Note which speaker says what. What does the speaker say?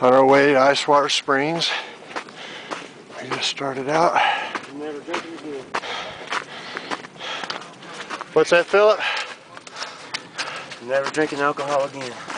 Speaker 1: On our way to Ice Water Springs. We just started out.
Speaker 2: Never drinking again.
Speaker 1: What's that, Philip?
Speaker 2: Never drinking alcohol again.